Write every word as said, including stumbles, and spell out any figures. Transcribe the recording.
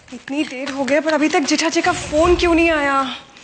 इतनी देर हो गई पर अभी तक जेठा जी का फोन क्यों नहीं आया?